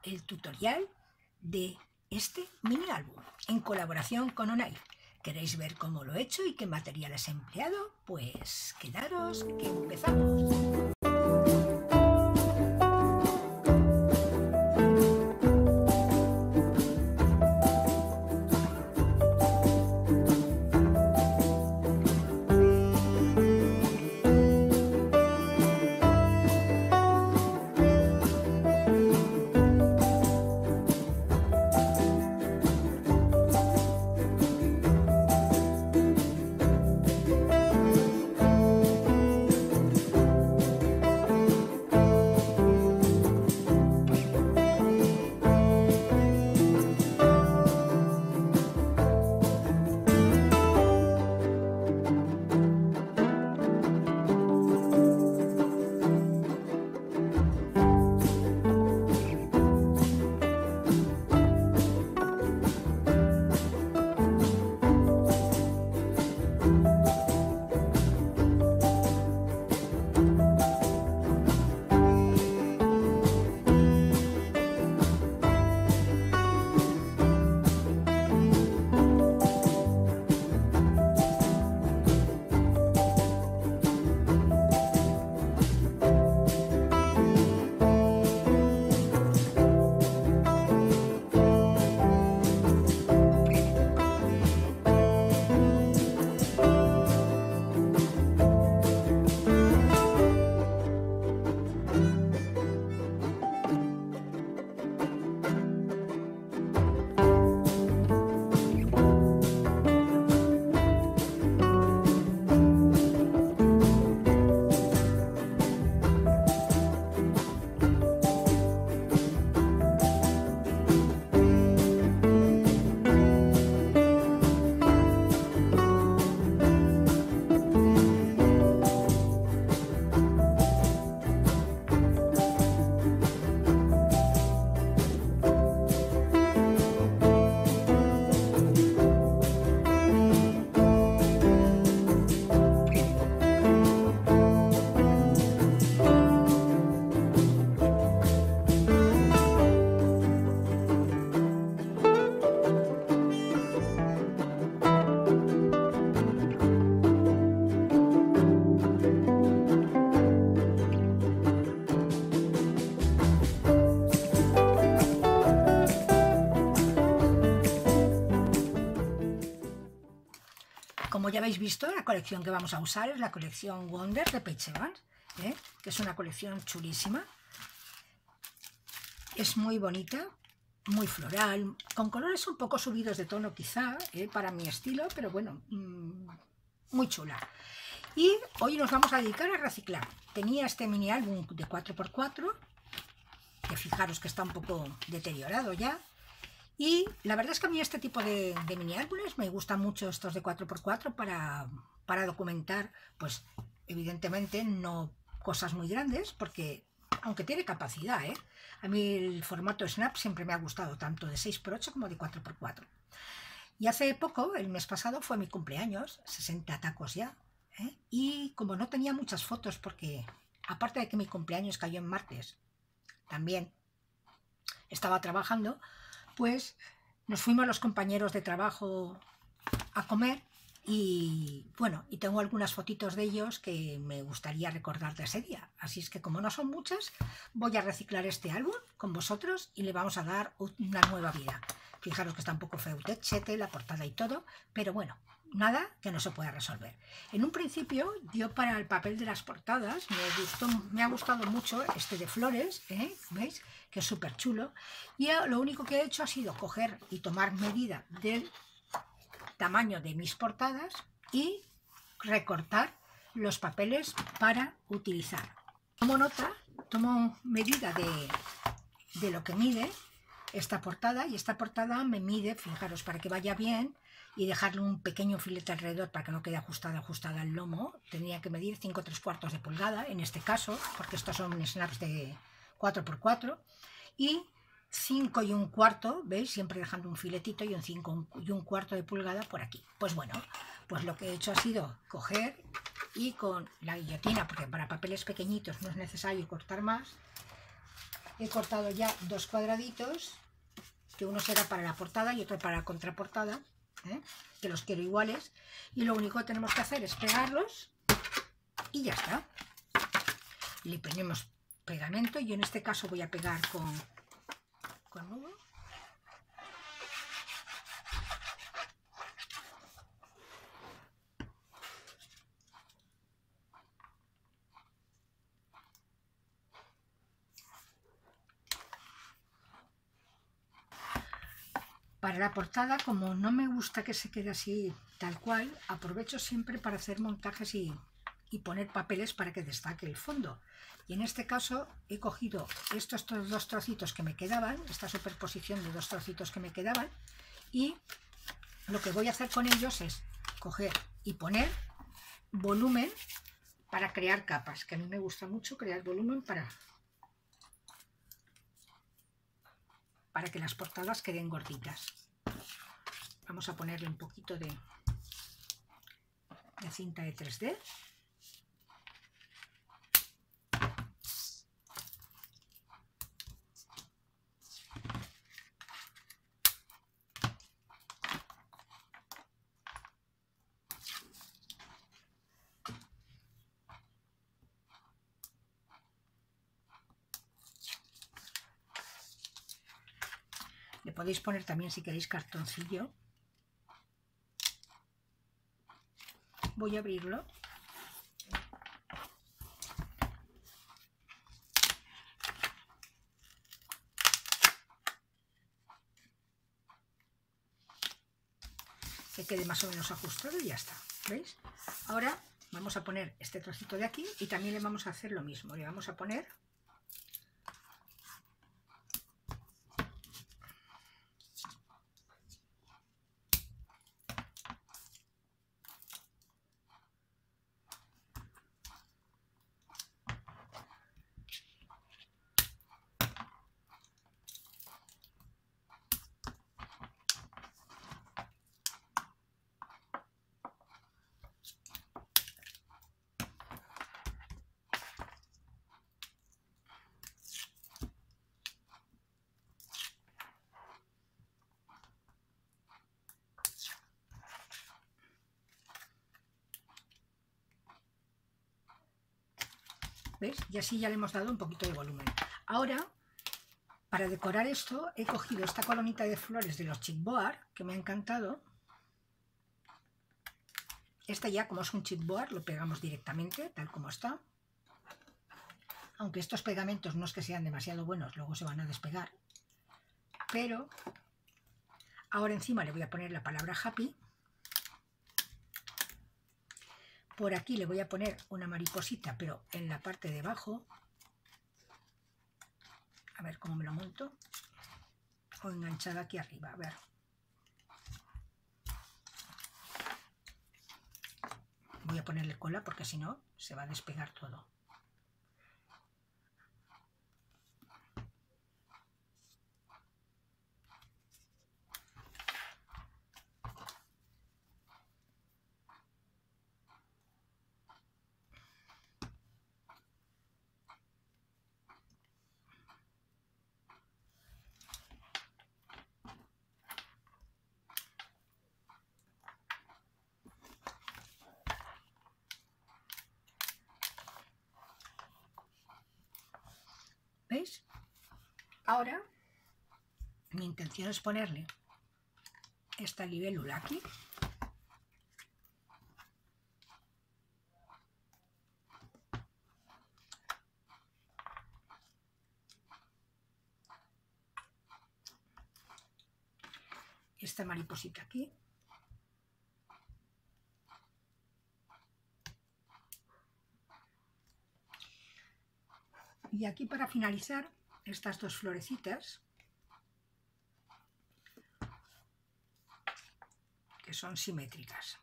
el tutorial de este mini álbum en colaboración con Onair. ¿Queréis ver cómo lo he hecho y qué materiales he empleado? Pues quedaros que empezamos. Como ya habéis visto, la colección que vamos a usar es la colección Wonder de Paige Evans, que es una colección chulísima. Es muy bonita, muy floral, con colores un poco subidos de tono quizá, para mi estilo, pero bueno, muy chula. Y hoy nos vamos a dedicar a reciclar. Tenía este mini álbum de 4×4, que fijaros que está un poco deteriorado ya. Y la verdad es que a mí este tipo de mini álbumes me gustan mucho, estos de 4×4, para documentar, pues evidentemente no cosas muy grandes, porque aunque tiene capacidad, a mí el formato Snap siempre me ha gustado, tanto de 6×8 como de 4×4. Y hace poco, el mes pasado, fue mi cumpleaños, 60 tacos ya, y como no tenía muchas fotos, porque aparte de que mi cumpleaños cayó en martes, también estaba trabajando, pues nos fuimos los compañeros de trabajo a comer y bueno, y tengo algunas fotitos de ellos que me gustaría recordar de ese día. Así es que como no son muchas, voy a reciclar este álbum con vosotros y le vamos a dar una nueva vida. Fijaros que está un poco feutechete, la portada y todo, pero bueno, nada que no se pueda resolver. En un principio, yo para el papel de las portadas me ha gustado mucho este de flores, ¿veis? Que es súper chulo. Y lo único que he hecho ha sido coger y tomar medida del tamaño de mis portadas y recortar los papeles para utilizar. Como nota, tomo medida de lo que mide esta portada, y esta portada me mide, fijaros, para que vaya bien y dejarle un pequeño filete alrededor para que no quede ajustada al lomo. Tenía que medir 5×3 de pulgada en este caso, porque estos son snaps de 4×4, y 5 1/4, ¿veis? Siempre dejando un filetito y un 5 1/4 de pulgada por aquí. Pues bueno, pues lo que he hecho ha sido coger y con la guillotina, porque para papeles pequeñitos no es necesario cortar más, he cortado ya 2 cuadraditos, que uno será para la portada y otro para la contraportada, que los quiero iguales, y lo único que tenemos que hacer es pegarlos y ya está. Le ponemos pegamento. Yo en este caso voy a pegar con nudo. Para la portada, como no me gusta que se quede así tal cual, aprovecho siempre para hacer montajes y poner papeles para que destaque el fondo. Y en este caso he cogido estos 2 trocitos que me quedaban, esta superposición de 2 trocitos que me quedaban, y lo que voy a hacer con ellos es coger y poner volumen para crear capas, que a mí me gusta mucho crear volumen para que las portadas queden gorditas. Vamos a ponerle un poquito de cinta de 3D. Le podéis poner también, si queréis, cartoncillo. Voy a abrirlo. Que quede más o menos ajustado y ya está. ¿Veis? Ahora vamos a poner este trocito de aquí y también le vamos a hacer lo mismo. Le vamos a poner ¿veis? Y así ya le hemos dado un poquito de volumen. Ahora, para decorar esto, he cogido esta coronita de flores de los chipboard, que me ha encantado. Esta ya, como es un chipboard, lo pegamos directamente, tal como está. Aunque estos pegamentos no es que sean demasiado buenos, luego se van a despegar. Pero ahora encima le voy a poner la palabra happy. Por aquí le voy a poner una mariposita, pero en la parte de abajo. A ver cómo me lo monto. O enganchada aquí arriba, a ver. Voy a ponerle cola porque si no se va a despegar todo. ¿Veis? Ahora mi intención es ponerle esta libélula aquí. Esta mariposita aquí. Y aquí, para finalizar, estas 2 florecitas, que son simétricas.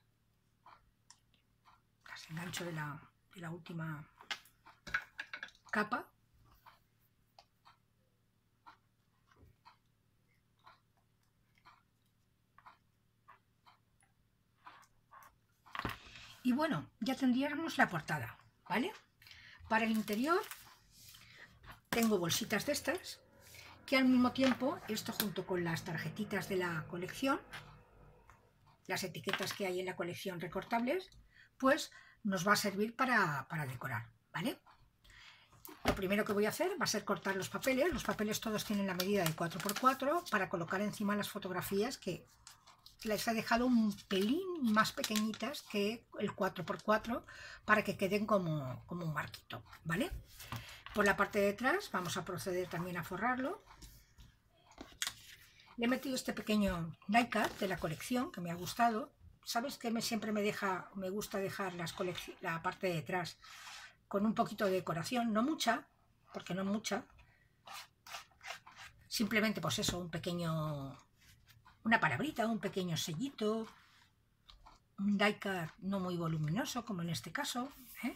Las engancho de la última capa. Y bueno, ya tendríamos la portada, ¿vale? Para el interior tengo bolsitas de estas, que al mismo tiempo, esto junto con las tarjetitas de la colección, las etiquetas que hay en la colección recortables, pues nos va a servir para decorar, ¿vale? Lo primero que voy a hacer va a ser cortar los papeles todos tienen la medida de 4×4 para colocar encima las fotografías que les he dejado un pelín más pequeñitas que el 4×4 para que queden como un marquito, ¿vale? Por la parte de atrás vamos a proceder también a forrarlo. Le he metido este pequeño die cut de la colección que me ha gustado. ¿Sabes que siempre me gusta dejar la parte de detrás con un poquito de decoración? No mucha, porque no mucha. Simplemente pues eso, una palabrita, un pequeño sellito, un die cut no muy voluminoso como en este caso, ¿eh?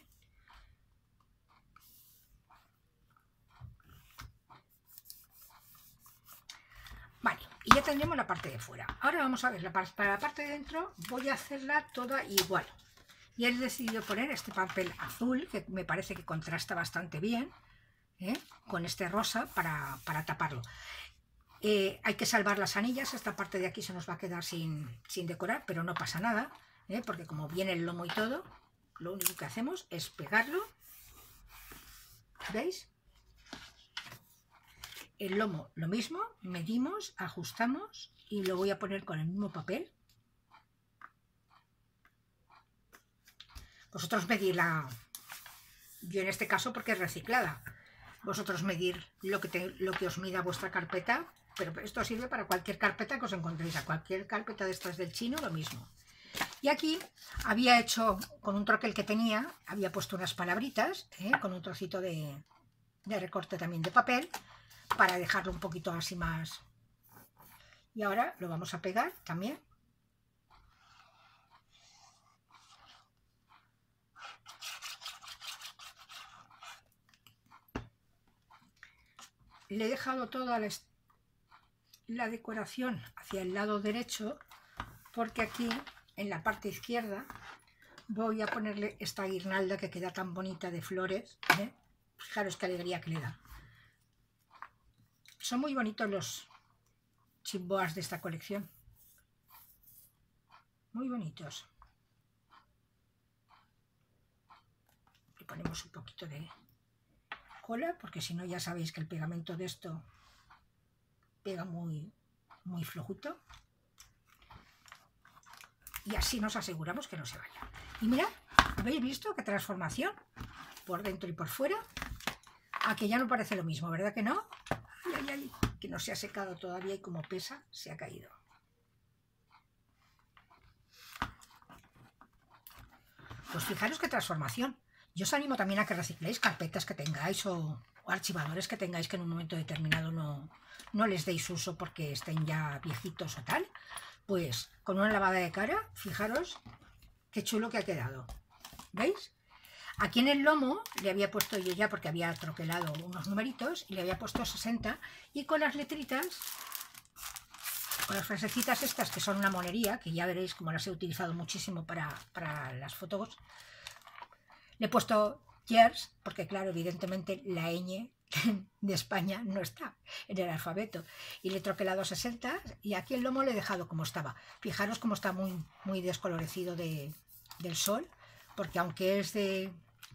Vale, y ya tendremos la parte de fuera. Ahora vamos a ver, para la parte de dentro voy a hacerla toda igual. Y he decidido poner este papel azul, que me parece que contrasta bastante bien, con este rosa para taparlo. Hay que salvar las anillas, esta parte de aquí se nos va a quedar sin decorar, pero no pasa nada, porque como viene el lomo y todo, lo único que hacemos es pegarlo. ¿Veis? El lomo lo mismo, medimos, ajustamos y lo voy a poner con el mismo papel. Vosotros medirla, yo en este caso porque es reciclada, vosotros medir lo que os mida vuestra carpeta, pero esto sirve para cualquier carpeta que os encontréis, a cualquier carpeta de estas del chino lo mismo. Y aquí había hecho, con un troquel que tenía, había puesto unas palabritas, con un trocito de recorte también de papel, para dejarlo un poquito así más. Y ahora lo vamos a pegar también. Le he dejado toda la decoración hacia el lado derecho, porque aquí en la parte izquierda voy a ponerle esta guirnalda que queda tan bonita de flores, Fijaros qué alegría que le da. Son muy bonitos los chipboas de esta colección, muy bonitos. Le ponemos un poquito de cola, porque si no ya sabéis que el pegamento de esto pega muy flojuto. Y así nos aseguramos que no se vaya. Y mirad, ¿habéis visto qué transformación? Por dentro y por fuera. A que ya no parece lo mismo, ¿verdad que no? Ay, ay, ay, que no se ha secado todavía y como pesa, se ha caído. Pues fijaros qué transformación. Yo os animo también a que recicléis carpetas que tengáis o archivadores que tengáis que en un momento determinado no les deis uso porque estén ya viejitos o tal. Pues con una lavada de cara, fijaros qué chulo que ha quedado. ¿Veis? Aquí en el lomo le había puesto yo ya, porque había troquelado unos numeritos, y le había puesto 60, y con las letritas, con las frasecitas estas, que son una monería, que ya veréis cómo las he utilizado muchísimo para las fotos, le he puesto years, porque claro, evidentemente la ñ de España no está en el alfabeto, y le he troquelado 60, y aquí el lomo le he dejado como estaba. Fijaros cómo está muy descolorecido del sol, porque aunque es de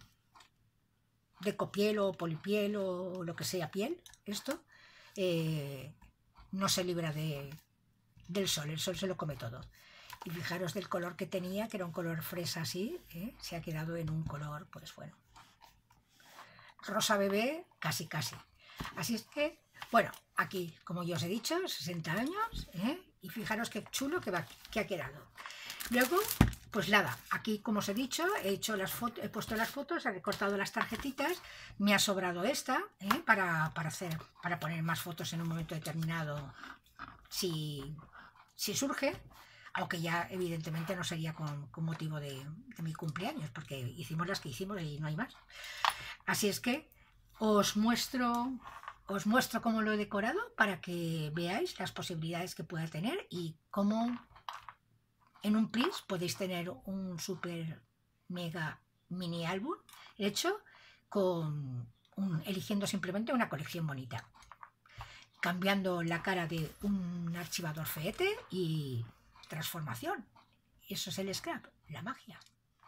copiel o polipiel o lo que sea piel, esto no se libra del sol, el sol se lo come todo. Y fijaros del color que tenía, que era un color fresa así, se ha quedado en un color, pues bueno, rosa bebé, casi. Así es que, bueno, aquí, como ya os he dicho, 60 años, y fijaros qué chulo que ha quedado. Luego, pues nada, aquí como os he dicho, he puesto las fotos, he recortado las tarjetitas, me ha sobrado esta, para poner más fotos en un momento determinado si surge, aunque ya evidentemente no sería con motivo de mi cumpleaños, porque hicimos las que hicimos y no hay más. Así es que os muestro cómo lo he decorado para que veáis las posibilidades que pueda tener y cómo en un plis podéis tener un super mega mini álbum hecho con eligiendo simplemente una colección bonita, cambiando la cara de un archivador feete y transformación. Eso es el scrap, la magia.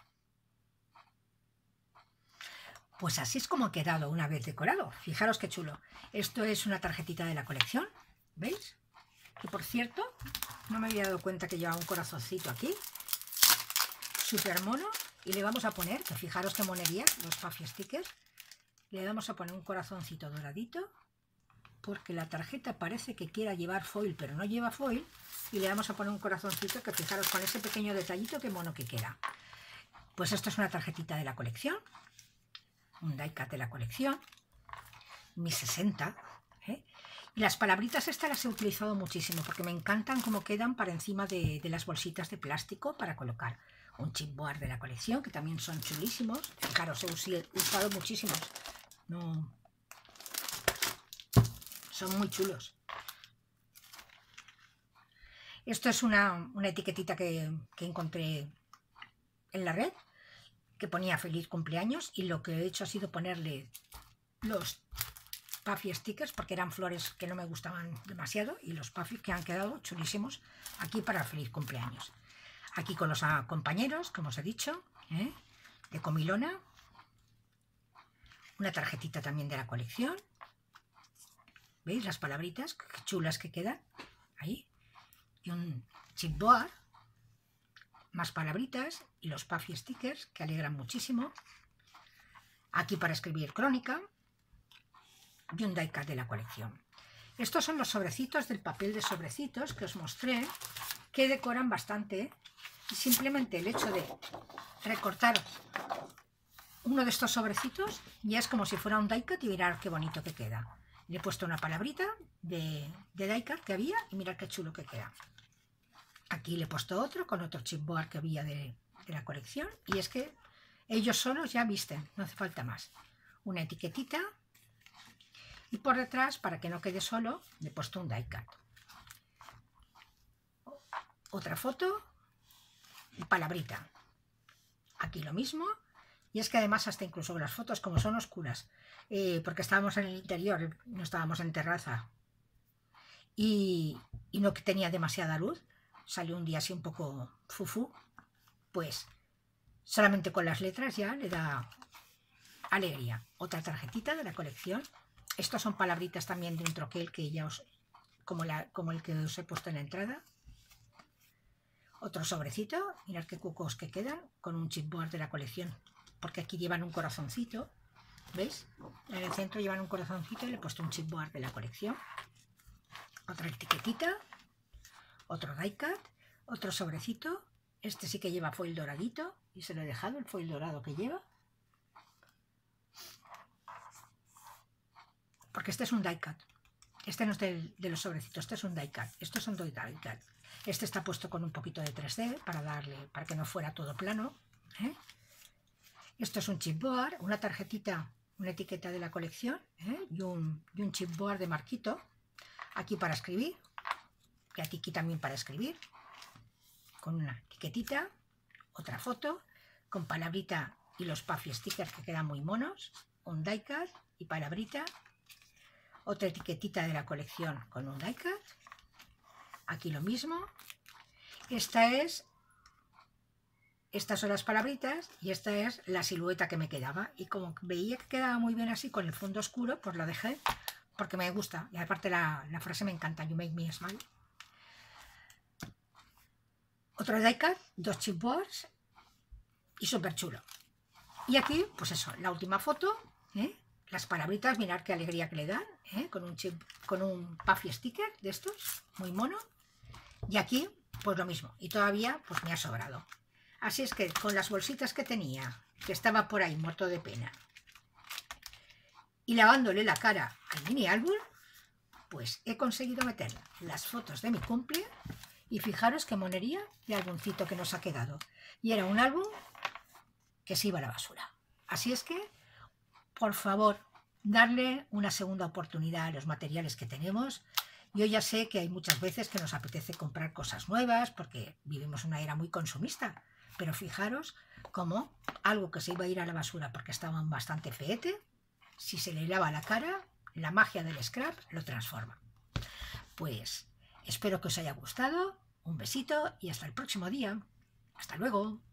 Pues así es como ha quedado una vez decorado. Fijaros qué chulo. Esto es una tarjetita de la colección, ¿veis? Que por cierto, no me había dado cuenta que lleva un corazoncito aquí. Súper mono. Y le vamos a poner, que fijaros qué monería, los Puffy Stickers. Le vamos a poner un corazoncito doradito, porque la tarjeta parece que quiera llevar foil, pero no lleva foil. Y le vamos a poner un corazoncito que fijaros con ese pequeño detallito qué mono que queda. Pues esto es una tarjetita de la colección. Un die cut de la colección, mi 60, ¿eh? Y las palabritas estas las he utilizado muchísimo porque me encantan cómo quedan para encima de las bolsitas de plástico para colocar. Un chipboard de la colección, que también son chulísimos. Fijaros, he usado muchísimos. No, son muy chulos. Esto es una etiquetita que encontré en la red, que ponía feliz cumpleaños, y lo que he hecho ha sido ponerle los Puffy Stickers porque eran flores que no me gustaban demasiado, y los Puffy que han quedado chulísimos aquí para el feliz cumpleaños. Aquí con los compañeros, como os he dicho, de comilona. Una tarjetita también de la colección. ¿Veis las palabritas? Qué chulas que quedan. Ahí. Y un chipboard. Más palabritas y los Puffy Stickers que alegran muchísimo. Aquí para escribir crónica. Y un die cut de la colección. Estos son los sobrecitos del papel de sobrecitos que os mostré, que decoran bastante. Y simplemente el hecho de recortar uno de estos sobrecitos ya es como si fuera un die cut, y mirad qué bonito que queda. Le he puesto una palabrita de die cut que había y mirad qué chulo que queda. Aquí le he puesto otro con otro chipboard que había de la colección, y es que ellos solos ya visten, no hace falta más. Una etiquetita, y por detrás, para que no quede solo, le he puesto un die cut. Otra foto y palabrita. Aquí lo mismo, y es que además hasta incluso las fotos, como son oscuras, porque estábamos en el interior, no estábamos en terraza, y no tenía demasiada luz, salió un día así un poco fufú, pues solamente con las letras ya le da alegría. Otra tarjetita de la colección. Estos son palabritas también de un troquel que ya os, como el que os he puesto en la entrada. Otro sobrecito, mirad qué cucos que quedan, con un chipboard de la colección, porque aquí llevan un corazoncito, ¿veis? En el centro llevan un corazoncito y le he puesto un chipboard de la colección. Otra etiquetita. Otro die cut, otro sobrecito. Este sí que lleva foil doradito y se lo he dejado, el foil dorado que lleva. Porque este es un die cut. Este no es de los sobrecitos, este es un die cut. Estos son die cut. Este está puesto con un poquito de 3D para que no fuera todo plano. Esto es un chipboard, una tarjetita, una etiqueta de la colección, y un chipboard de marquito. Aquí para escribir. Y aquí también para escribir, con una etiquetita, otra foto, con palabrita y los Puffy Stickers que quedan muy monos, un die cut y palabrita, otra etiquetita de la colección con un die cut, aquí lo mismo. Estas son las palabritas y esta es la silueta que me quedaba, y como veía que quedaba muy bien así con el fondo oscuro, pues lo dejé porque me gusta, y aparte la frase me encanta, you make me smile. Otro die cut, dos chipboards y súper chulo. Y aquí, pues eso, la última foto, las palabritas, mirad qué alegría que le dan, con un Puffy Sticker de estos, muy mono. Y aquí, pues lo mismo, y todavía pues me ha sobrado. Así es que con las bolsitas que tenía, que estaba por ahí muerto de pena, y lavándole la cara al mini álbum, pues he conseguido meter las fotos de mi cumple. Y fijaros qué monería de álbumcito que nos ha quedado. Y era un álbum que se iba a la basura. Así es que, por favor, darle una segunda oportunidad a los materiales que tenemos. Yo ya sé que hay muchas veces que nos apetece comprar cosas nuevas porque vivimos una era muy consumista. Pero fijaros cómo algo que se iba a ir a la basura porque estaban bastante feete, si se le lava la cara, la magia del scrap lo transforma. Pues espero que os haya gustado, un besito y hasta el próximo día. Hasta luego.